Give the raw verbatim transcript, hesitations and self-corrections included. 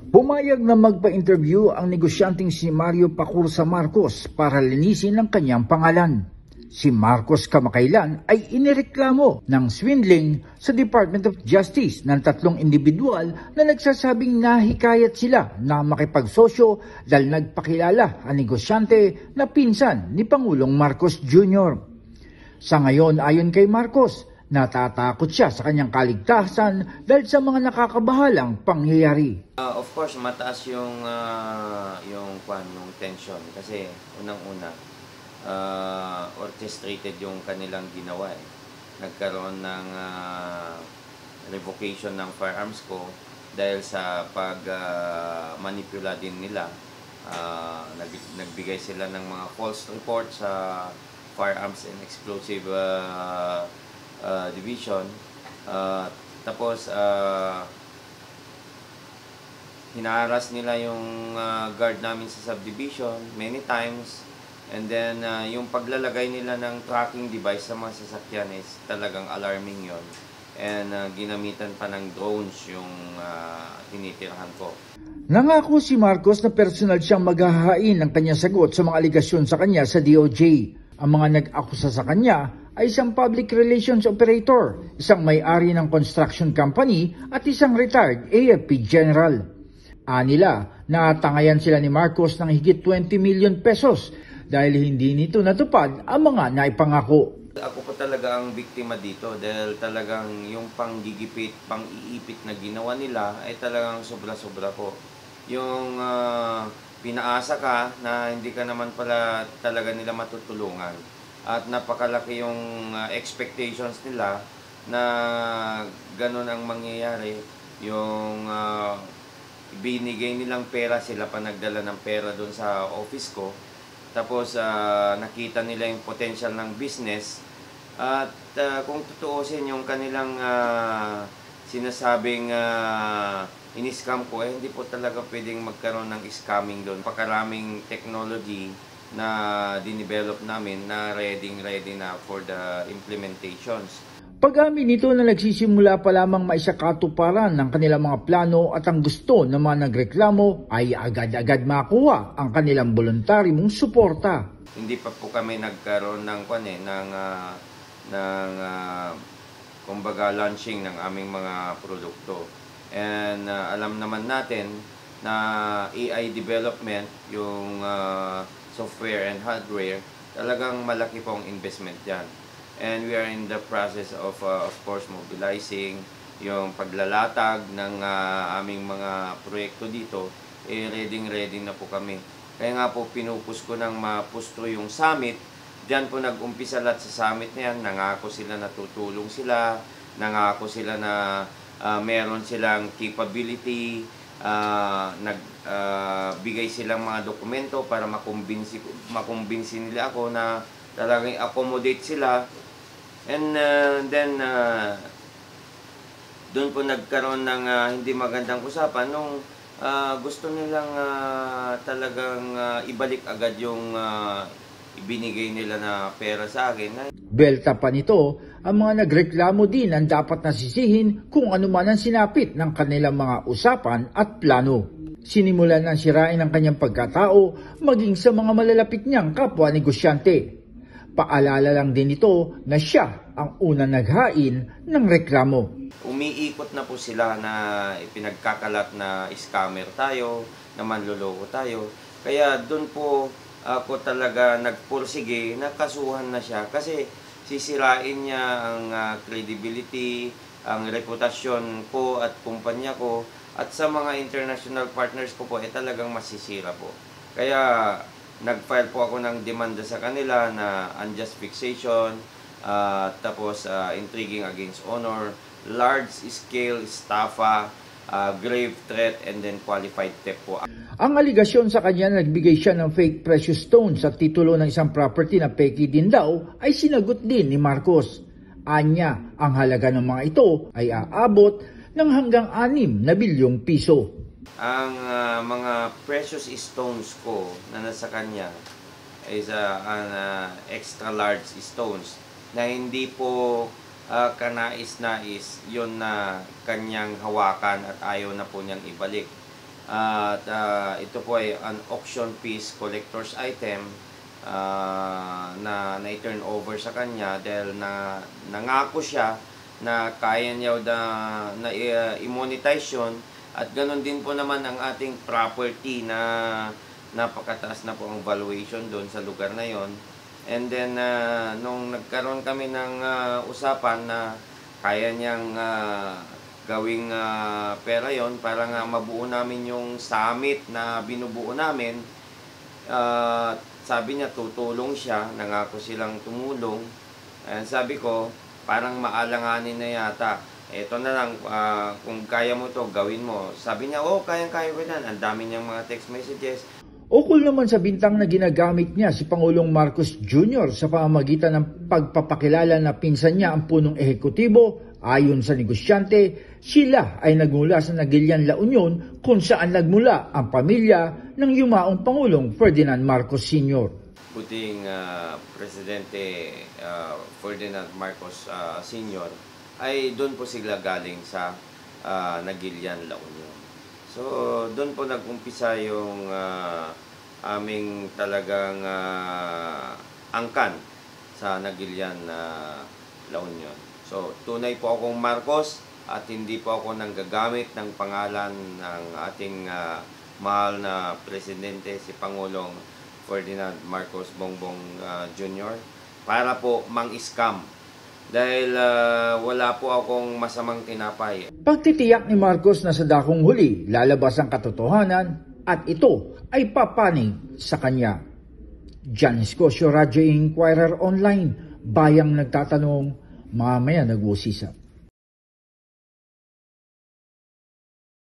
Pumayag na magpa-interview ang negosyanteng si Mario Pacursa Marcos para linisin ang kanyang pangalan. Si Marcos kamakailan ay inireklamo ng swindling sa Department of Justice ng tatlong individual na nagsasabing nahikayat sila na makipagsosyo dahil nagpakilala ang negosyante na pinsan ni Pangulong Marcos Junior Sa ngayon, ayon kay Marcos, natatakot siya sa kanyang kaligtasan dahil sa mga nakakabahalang pangyayari. Uh, of course, mataas yung uh, yung kwan, yung tension kasi unang-una uh, orchestrated yung kanilang ginawa eh. Nagkaroon ng uh, revocation ng firearms ko dahil sa pag-manipula uh, din nila. Uh, nag nagbigay sila ng mga false reports sa Firearms and Explosive uh, uh, Division. Uh, tapos uh, hinaharas nila yung uh, guard namin sa subdivision many times, and then uh, yung paglalagay nila ng tracking device sa mga sasakyan is talagang alarming yon, and uh, ginamitan pa ng drones yung uh, tinitirahan ko. Nangako si Marcos na personal siyang maghahain ng kanyang sagot sa mga aligasyon sa kanya sa D O J. Ang mga nag-akusa sa kanya ay isang public relations operator, isang may-ari ng construction company at isang retired A F P general. Anila, natangayan sila ni Marcos ng higit twenty million pesos dahil hindi nito natupad ang mga naipangako. Ako po talaga ang biktima dito dahil talagang yung panggigipit, pang-iipit na ginawa nila ay talagang sobra-sobra po. Yung uh, pinaasa ka na hindi ka naman pala talaga nila matutulungan at napakalaki yung uh, expectations nila na ganun ang mangyayari. Yung uh, binigay nilang pera, sila pa nagdala ng pera doon sa office ko. Tapos uh, nakita nila yung potential ng business. At uh, kung tutuusin yung kanilang uh, sinasabing uh, in-scam ko, eh hindi po talaga pwedeng magkaroon ng scamming doon. Pakaraming technology na dinevelop namin na ready-ready na for the implementations. Pag-amin nito na nagsisimula pa lamang maisakatuparan ng kanilang mga plano at ang gusto ng mga nagreklamo ay agad-agad makuha ang kanilang voluntaryong suporta. Hindi pa po kami nagkaroon ng kwan eh, ng uh, ng uh, kumbaga launching ng aming mga produkto. And uh, alam naman natin na A I development, yung uh, software and hardware, talagang malaki pong investment yan. And we are in the process of, uh, of course, mobilizing yung paglalatag ng uh, aming mga proyekto dito. Eh, ready-ready na po kami. Kaya nga po, pinupus ko ng mapusto yung summit. Diyan po nag-umpisa lahat sa summit na yan. Nangako sila na tutulong sila. Nangako sila na uh, meron silang capability. Uh, Nagbigay uh, silang mga dokumento para makumbinsi, makumbinsi nila ako na talagang accommodate sila. And uh, then, uh, doon po nagkaroon ng uh, hindi magandang usapan nung uh, gusto nilang uh, talagang uh, ibalik agad yung uh, ibinigay nila na pera sa akin. Belta pa nito, ang mga nagreklamo din ang dapat nasisihin kung ano man ang sinapit ng kanilang mga usapan at plano. Sinimulan ng sirain ang kanyang pagkatao maging sa mga malalapit niyang kapwa negosyante. Paalala lang din ito na siya ang unang naghain ng reklamo. Umiikot na po sila na ipinagkakalat na scammer tayo, na manloloko tayo. Kaya doon po ako talaga nagpursige, nakasuhan na siya kasi sisirain niya ang uh, credibility, ang reputasyon ko at kumpanya ko at sa mga international partners ko po, eh talagang masisira po. Kaya nag-file po ako ng demanda sa kanila na unjust fixation, uh, tapos uh, intriguing against honor, large-scale estafa, uh, grave threat, and then qualified theft po. Ang aligasyon sa kanya na nagbigay siya ng fake precious stones sa titulo ng isang property na peki din daw ay sinagot din ni Marcos. Anya, ang halaga ng mga ito ay aabot ng hanggang anim na bilyong piso. Ang uh, mga precious stones ko na nasa kanya is uh, an, uh, extra large stones na hindi po uh, kanais-nais yon na kanyang hawakan at ayaw na po niyang ibalik. At ah, ito po ay an auction piece collector's item ah, na na-turn over sa kanya dahil na nangako siya na kaya niya na, na uh, i-monetize yun, at ganoon din po naman ang ating property na napakataas na po ang valuation doon sa lugar na yon. And then uh, nung nagkaroon kami ng uh, usapan na kaya niyang uh, gawing uh, pera yon para nga mabuo namin yung summit na binubuo namin, uh, sabi niya tutulong siya, nangako silang tumulong. And sabi ko, parang maalanganin na yata. Ito na lang, uh, kung kaya mo to gawin mo. Sabi niya, oh, kayang-kaya ko yan. Ang dami niyang mga text messages. Ukol naman sa bintang na ginagamit niya si Pangulong Marcos Junior sa pamamagitan ng pagpapakilala na pinsan niya ang punong ehekutibo, ayon sa negosyante, sila ay nagmula sa Naguilian, La Union, kung saan nagmula ang pamilya ng yumaong Pangulong Ferdinand Marcos Senior Puting uh, Presidente uh, Ferdinand Marcos uh, Senior ay doon po sila galing sa uh, Naguilian, La Union. So, doon po nag-umpisa yung uh, aming talagang uh, angkan sa Naguilian, uh, La Union. So, tunay po akong Marcos at hindi po ako nanggagamit ng pangalan ng ating uh, mahal na Presidente, si Pangulong Ferdinand Marcos Bongbong uh, Junior para po mang-scam. Dahil uh, wala po akong masamang tinapay. Pagtitiyak ni Marcos na sa dakong huli, lalabas ang katotohanan at ito ay papanig sa kanya. John Escosio, Radyo Inquirer Online, bayang nagtatanong, mamaya nag-uusisa.